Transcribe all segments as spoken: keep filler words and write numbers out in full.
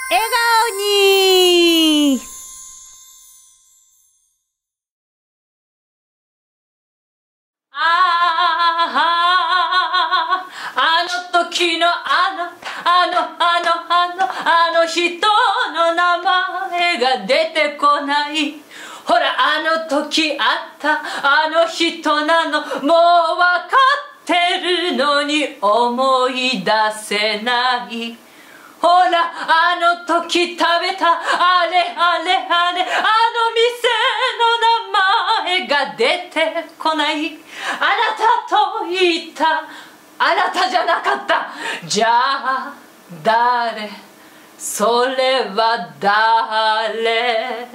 笑顔にああ、あの時のあの、あの、あの、あの、あの人の名前が出てこない。ほら、あの時あったあの人なの、もう分かってるのに思い出せない。ほら、あの時食べたあれあれあれ、あの店の名前が出てこない。あなたと言った、あなたじゃなかった。じゃあ誰、それは誰。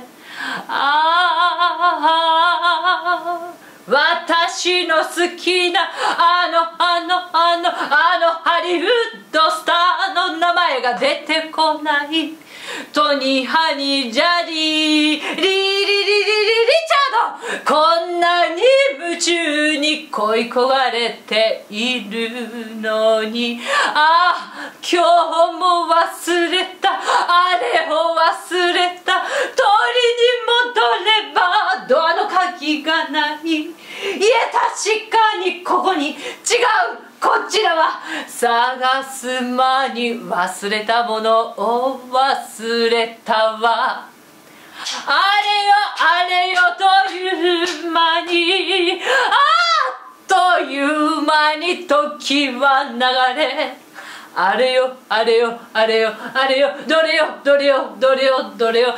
ああ、私の好きなあのあのあのあのハリウッドスターの名前が出てこない。トニー・ハニー・ジャリー・リー・リリリリリリチャード、こんなに夢中に恋焦がれているのに、ああ今日も忘れた、あれを忘れた。取りに戻ればドアの鍵がない。いえ確かにここに違う、こちらは探す間に忘れたものを忘れたわ。あれよあれよという間に、あっという間に時は流れ。あれよあれよあれよあれよ、どれよどれよどれよどれよ、あのねとほら、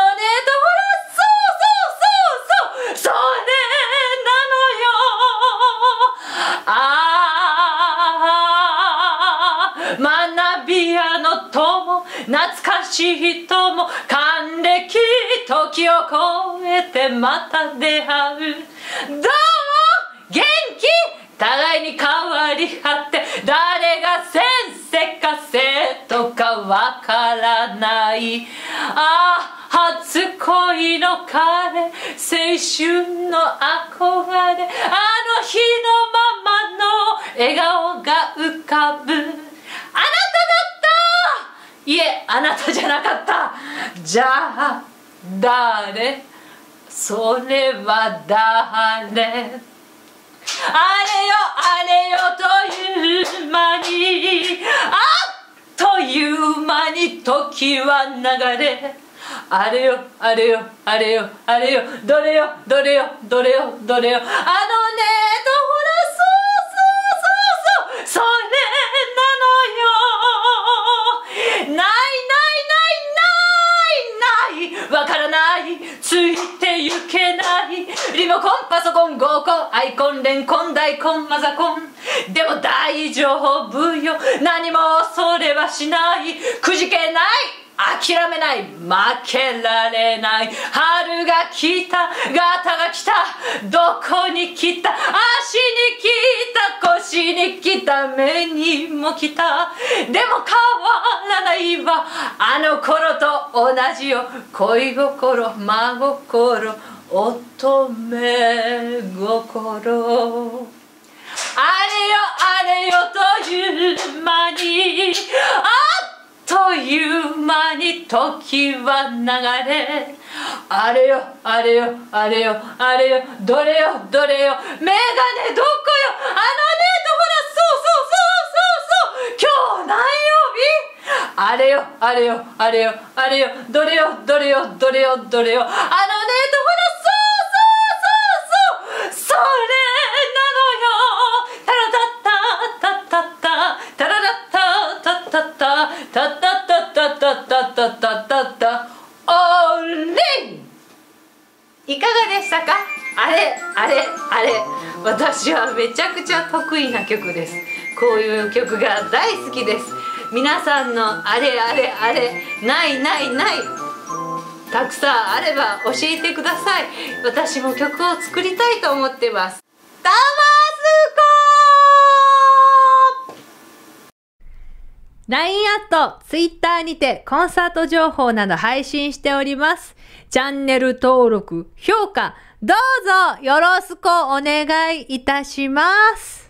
そうそうそうそう、それなのよ。ああ、学び屋の友、懐かしい友、還暦時を超えてまた出会う。どうも元気、互いに変わり合って、誰が先生か生徒かわからない。ああ初恋の彼、青春の憧れ、あの日のままの笑顔が浮かぶ。あなただった。いえあなたじゃなかった。じゃあ誰、それは誰。あれよあれよという間に、あっという間に時は流れ。あれよあれよあれよあれよ、どれよどれよどれよどれよ、あのねとほら、そうそうそうそう、それなのよ。ないないないないないない、わからない、ついてゆけない。リモコンパソコン合コンアイコンレンコン大根マザコン、でも大丈夫よ、何も恐れはしない。くじけない、諦めない、負けられない。春が来た、ガタが来た、どこに来た、足に来た、腰に来た、目にも来た。でも変わらないわ、あの頃と同じよ。恋心、真心、乙女心。あれよあれよという間に、あっという間に時は流れ。あれよあれよあれよあれよ、どれよどれよ、メガネどこよ、あのねとほら、そうそうそうそうそうそう、今日何曜日。あれよあれよあれよあれよ、どれよどれよどれよどれよ、あのねとほら、そうそうそうそう、それなのよ。タラタッタタッタッタタララッタタッタッタタッタッタッタッタッタッタッタッタッタ、オーレン。いかがでしたか。あれあれあれ、私はめちゃくちゃ得意な曲です。こういう曲が大好きです。皆さんのあれあれあれ、ないないない、たくさんあれば教えてください。私も曲を作りたいと思ってます。たますこライン アット、ツイッターにてコンサート情報など配信しております。チャンネル登録、評価、どうぞよろしくお願いいたします。